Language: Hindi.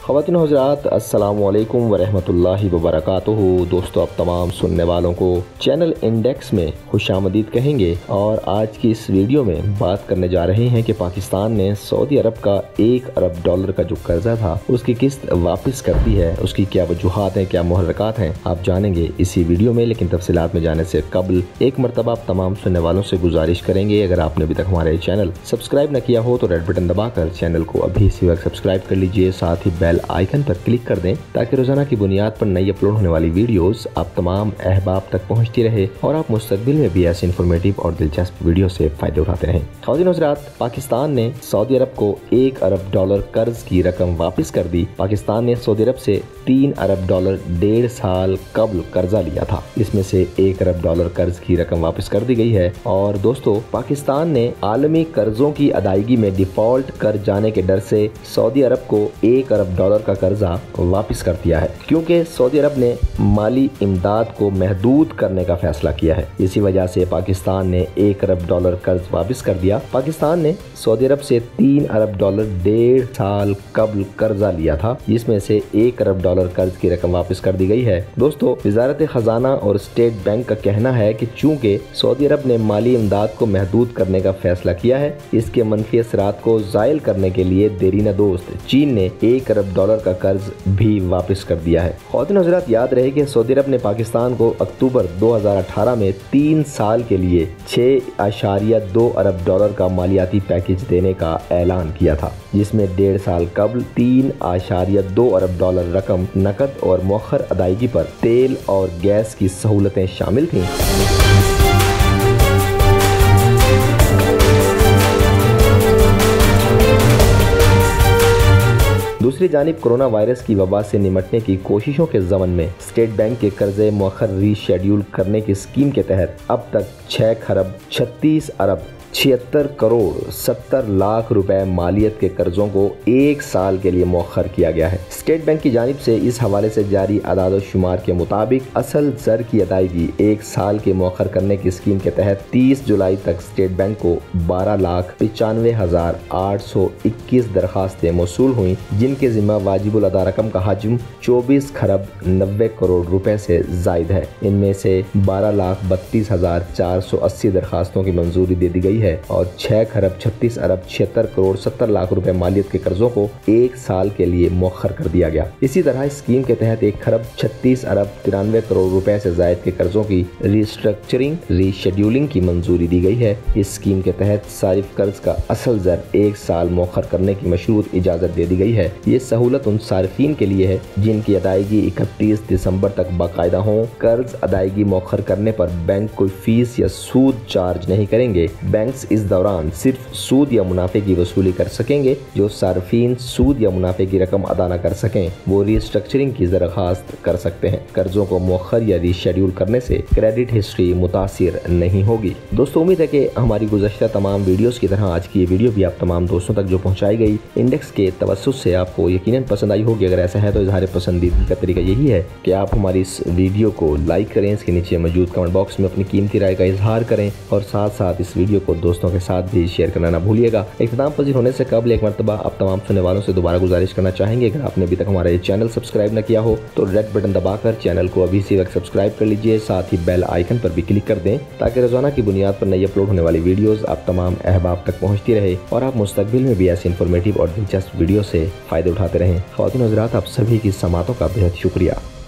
ख़वातीन हज़रात अस्सलामु अलैकुम वरहमतुल्लाहि वबरकातुहू। दोस्तों, आप तमाम सुनने वालों को चैनल इंडेक्स में खुशामदीद कहेंगे और आज की इस वीडियो में बात करने जा रहे हैं कि पाकिस्तान ने सऊदी अरब का $1 अरब का जो कर्जा था उसकी किस्त वापस कर दी है। उसकी क्या वजूहात हैं, क्या मुहर्रकात हैं, आप जानेंगे इसी वीडियो में। लेकिन तफसीलात में जाने से कबल एक मरतबा आप तमाम सुनने वालों से गुजारिश करेंगे, अगर आपने अभी तक हमारे चैनल सब्सक्राइब न किया हो तो रेड बटन दबाकर चैनल को अभी इसी वक्त सब्सक्राइब कर लीजिए। साथ ही बेल आइकन पर क्लिक कर दें ताकि रोजाना की बुनियाद पर नई अपलोड होने वाली वीडियोस आप तमाम अहबाब तक पहुंचती रहे और आप मुस्तकबिल में भी ऐसे इन्फॉर्मेटिव और दिलचस्प वीडियो से फायदे उठाते रहें। ख़वातीन हज़रात, पाकिस्तान ने सऊदी अरब को $1 अरब कर्ज की रकम वापस कर दी। पाकिस्तान ने सऊदी अरब से $3 अरब 1.5 साल कबल कर्जा लिया था, इसमें से $1 अरब कर्ज की रकम वापस कर दी गई है। और दोस्तों, पाकिस्तान ने आलमी कर्जों की अदायगी में डिफॉल्ट कर जाने के डर से सऊदी अरब को $1 अरब का कर्जा वापस कर दिया है, क्योंकि सऊदी अरब ने माली इमदाद को महदूद करने का फैसला किया है। इसी वजह से पाकिस्तान ने $1 अरब कर्ज वापस कर दिया। पाकिस्तान ने सऊदी अरब से $3 अरब 1.5 साल कबल कर्जा लिया था, जिसमें से $1 अरब कर्ज की रकम वापस कर दी गई है। दोस्तों, वजारत खजाना और स्टेट बैंक का कहना है कि चूंकि सऊदी अरब ने माली इमदाद को महदूद करने का फैसला किया है, इसके मनफी असरात को ज़ायल करने के लिए देरीना दोस्त चीन ने $1 अरब का कर्ज भी वापस कर दिया है। ख़वातीन हज़रात, याद रहे कि सऊदी अरब ने पाकिस्तान को अक्टूबर 2018 में 3 साल के लिए $6.2 अरब का मालियाती पैकेज देने का ऐलान किया था, जिसमें 1.5 साल कबल $3.2 अरब रकम नकद और मुअख्खर अदायगी पर तेल और गैस की सहूलतें शामिल थीं। दूसरी जानिब कोरोना वायरस की वबा से निमटने की कोशिशों के ज़मन में स्टेट बैंक के कर्जे मुअख्खर रीशेड्यूल करने की स्कीम के तहत अब तक 6 खरब 36 अरब 76 करोड़ 70 लाख रुपए मालियत के कर्जों को 1 साल के लिए मुअख्खर किया गया है। स्टेट बैंक की जानिब से इस हवाले से जारी आदाद शुमार के मुताबिक असल ज़र की अदायगी 1 साल के मुअख्खर करने की स्कीम के तहत 30 जुलाई तक स्टेट बैंक को 12,95,821 दरखास्तें मौसूल हुई, जिनके जिम्मा वाजिबुल अदा रकम का हजम 24 खरब 90 करोड़ रुपए से जायद है। इनमें से 12,32,480 दरखास्तों की मंजूरी दे दी गई है और 6 खरब 36 अरब 76 करोड़ 70 लाख रुपए मालियत के कर्जों को 1 साल के लिए मुअख्खर कर दिया गया। इसी तरह इस स्कीम के तहत 1 खरब 36 अरब 93 करोड़ रुपए से जायद के कर्जों की रीस्ट्रक्चरिंग रीशेड्यूलिंग की मंजूरी दी गई है। इस स्कीम के तहत सारिफ कर्ज का असल जर 1 साल मुअख्खर करने की मशरूत इजाजत दे दी गई है। ये सहूलत उन सारिफीन के लिए है जिनकी अदायगी 31 दिसंबर तक बाकायदा हो। कर्ज अदायगी मुअख्खर करने पर बैंक कोई फीस या सूद चार्ज नहीं करेंगे। बैंक इस दौरान सिर्फ सूद या मुनाफे की वसूली कर सकेंगे। जो सार्फिन सूद या मुनाफे की रकम अदा न कर सकें, वो रीस्ट्रक्चरिंग की दरखास्त कर सकते हैं। कर्जों को मुअख्खर या रीशेड्यूल करने से क्रेडिट हिस्ट्री मुतासिर नहीं होगी। दोस्तों, उम्मीद है कि हमारी गुज़श्ता तमाम वीडियोस की तरह आज की ये वीडियो भी आप तमाम दोस्तों तक जो पहुँचाई गई इंडेक्स के तवस्सुस से आपको यकीनन पसंद आई होगी। अगर ऐसा है तो इज़हार पसंदीदगी का तरीका यही है कि आप हमारी इस वीडियो को लाइक करें, इसके नीचे मौजूद कमेंट बॉक्स में अपनी कीमती राय का इजहार करें और साथ साथ इस वीडियो को दोस्तों के साथ भी शेयर करना ना भूलिएगा। इख्तिताम पजीर होने से कबल एक मरतबा आप तमाम सुनने वालों से दोबारा गुजारिश करना चाहेंगे, अगर आपने अभी तक हमारा ये चैनल सब्सक्राइब न किया हो तो रेड बटन दबाकर चैनल को अभी इसी वक्त सब्सक्राइब कर लीजिए। साथ ही बेल आइकन पर भी क्लिक कर दें ताकि रोजाना की बुनियाद पर नई अपलोड होने वाली वीडियोस आप तमाम अहबाब तक पहुंचती रहे और आप मुस्तकबिल में भी ऐसे इन्फॉर्मेटिव और दिलचस्प वीडियो से फायदे उठाते रहें। ख़वातीन हज़रात, आप सभी की समातों का बेहद शुक्रिया।